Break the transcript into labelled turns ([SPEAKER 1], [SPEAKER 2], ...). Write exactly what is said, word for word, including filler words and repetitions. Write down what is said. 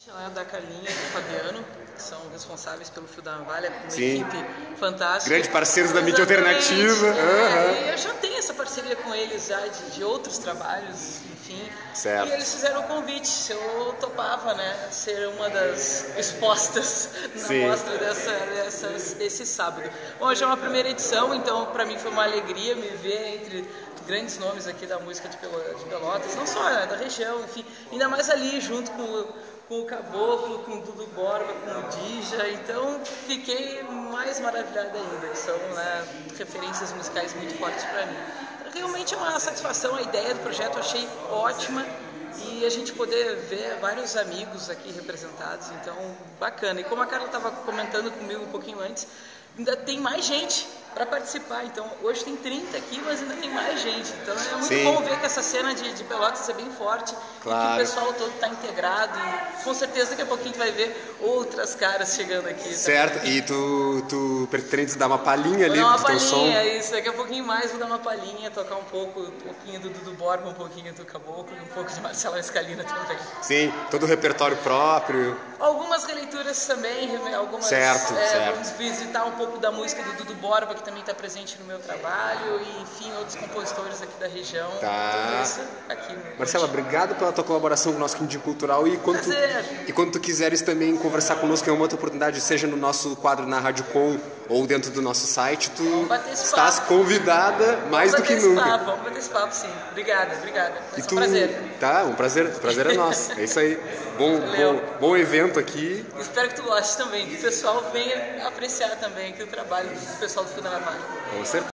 [SPEAKER 1] Lá da Carlinha e do Fabiano, que são responsáveis pelo Fio da Navalha, com uma
[SPEAKER 2] Sim.
[SPEAKER 1] equipe fantástica.
[SPEAKER 2] Grandes parceiros da mídia
[SPEAKER 1] Exatamente.
[SPEAKER 2] alternativa.
[SPEAKER 1] É,
[SPEAKER 2] Uhum.
[SPEAKER 1] e eu já tenho essa parceria com eles já de, de outros trabalhos, enfim.
[SPEAKER 2] Certo.
[SPEAKER 1] E eles fizeram o convite, se eu topava, né, ser uma das expostas na
[SPEAKER 2] Sim.
[SPEAKER 1] mostra dessa, dessas, desse sábado. Bom, hoje é uma primeira edição, então para mim foi uma alegria me ver entre grandes nomes aqui da música de Pelotas, não só né, da região, enfim, ainda mais ali junto com, com o Caboclo, com o Dudu Borba, com o Dija, então fiquei mais maravilhada ainda, são né, referências musicais muito fortes para mim. Realmente é uma satisfação, a ideia do projeto eu achei ótima e a gente poder ver vários amigos aqui representados, então bacana. E como a Carla estava comentando comigo um pouquinho antes, ainda tem mais gente para participar, então hoje tem trinta aqui, mas ainda tem mais gente, então é muito
[SPEAKER 2] Sim.
[SPEAKER 1] bom ver que essa cena de, de Pelotas é bem forte,
[SPEAKER 2] Claro.
[SPEAKER 1] e que o pessoal todo está integrado e com certeza daqui a pouquinho tu vai ver outras caras chegando aqui.
[SPEAKER 2] Certo,
[SPEAKER 1] também.
[SPEAKER 2] e tu, tu pretendes dar uma palhinha ali
[SPEAKER 1] Vou dar uma
[SPEAKER 2] do teu som?
[SPEAKER 1] palhinha, isso, daqui a pouquinho mais vou dar uma palhinha, tocar um pouco, um pouquinho do Dudu Borba, um pouquinho do Caboclo e um pouco de Marcelo Scalina também.
[SPEAKER 2] Sim, todo o repertório próprio.
[SPEAKER 1] Algumas releituras também, algumas,
[SPEAKER 2] Certo,
[SPEAKER 1] é,
[SPEAKER 2] certo.
[SPEAKER 1] vamos visitar um pouco da música do Dudu Borba, que também está presente no meu trabalho, e enfim, outros compositores aqui da região.
[SPEAKER 2] Tá.
[SPEAKER 1] Tudo isso aqui. no-
[SPEAKER 2] Marcela, obrigado pela tua colaboração com o nosso Quindim Cultural e quando, tu,
[SPEAKER 1] Prazer.
[SPEAKER 2] e quando tu quiseres também conversar conosco em uma outra oportunidade, seja no nosso quadro na Rádio Com ou dentro do nosso site, tu
[SPEAKER 1] bater esse
[SPEAKER 2] estás
[SPEAKER 1] papo.
[SPEAKER 2] convidada mais do
[SPEAKER 1] Vamos
[SPEAKER 2] que
[SPEAKER 1] bater esse
[SPEAKER 2] nunca.
[SPEAKER 1] papo, vamos bater esse papo, sim. Obrigada, obrigada. Foi
[SPEAKER 2] E
[SPEAKER 1] um
[SPEAKER 2] tu,
[SPEAKER 1] prazer.
[SPEAKER 2] tá, um prazer, o prazer é nosso. É isso aí. Bom,
[SPEAKER 1] Valeu.
[SPEAKER 2] bom, bom evento aqui.
[SPEAKER 1] Espero que tu goste também, que o pessoal venha apreciar também aqui o trabalho do pessoal do Fio da Navalha.
[SPEAKER 2] Com certeza.